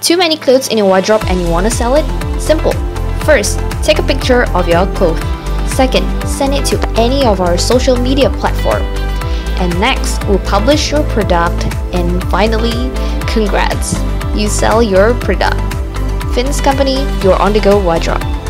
Too many clothes in your wardrobe and you want to sell it? Simple. First, take a picture of your clothes. Second, send it to any of our social media platforms. And next, we'll publish your product. And finally, congrats! You sell your product. Fitness company, your on-the-go wardrobe.